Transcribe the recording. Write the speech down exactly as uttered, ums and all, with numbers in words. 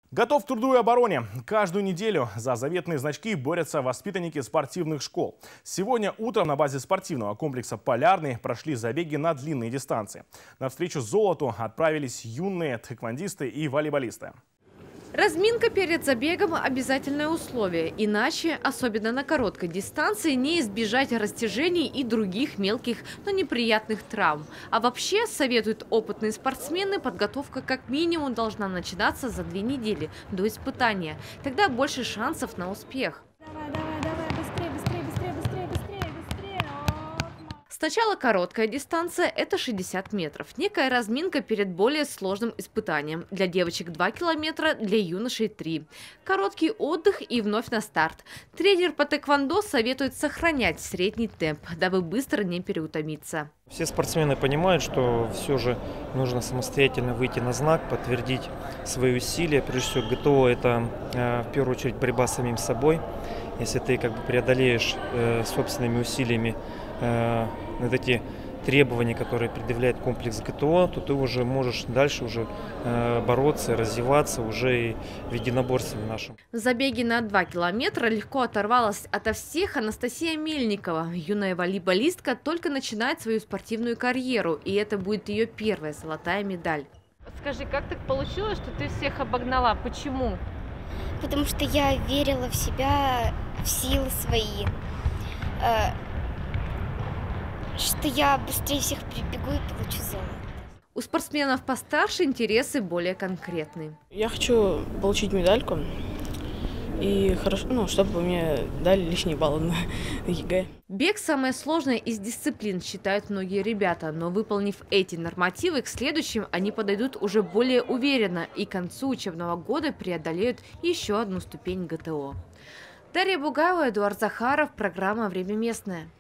Готов к труду и обороне. Каждую неделю за заветные значки борются воспитанники спортивных школ. Сегодня утром на базе спортивного комплекса «Полярный» прошли забеги на длинные дистанции. На встречу золоту отправились юные тхэквондисты и волейболисты. Разминка перед забегом – обязательное условие. Иначе, особенно на короткой дистанции, не избежать растяжений и других мелких, но неприятных травм. А вообще, советуют опытные спортсмены, подготовка как минимум должна начинаться за две недели до испытания. Тогда больше шансов на успех. Давай, давай, давай, быстрее, быстрее, быстрее, быстрее, быстрее, быстрее. Сначала короткая дистанция – это шестьдесят метров. Некая разминка перед более сложным испытанием. Для девочек два километра, для юношей три. Короткий отдых и вновь на старт. Тренер по тэквондо советует сохранять средний темп, дабы быстро не переутомиться. Все спортсмены понимают, что все же нужно самостоятельно выйти на знак, подтвердить свои усилия. Прежде всего, ГТО – это э, в первую очередь борьба с самим собой. Если ты как бы преодолеешь э, собственными усилиями э, вот эти требования, которые предъявляет комплекс ГТО, то ты уже можешь дальше уже э, бороться, развиваться уже и в единоборстве нашем. В забеге на два километра легко оторвалась ото всех Анастасия Мельникова. Юная волейболистка только начинает свою спортивную карьеру, и это будет ее первая золотая медаль. Скажи, как так получилось, что ты всех обогнала? Почему? Потому что я верила в себя, в силы свои. Э, что я быстрее всех прибегу и получу золото. У спортсменов постарше интересы более конкретные. Я хочу получить медальку, и хорошо, ну, чтобы мне дали лишние баллы на ЕГЭ. Бег – самая сложная из дисциплин, считают многие ребята. Но выполнив эти нормативы, к следующим они подойдут уже более уверенно и к концу учебного года преодолеют еще одну ступень ГТО. Дарья Бугаева, Эдуард Захаров. Программа «Время местное».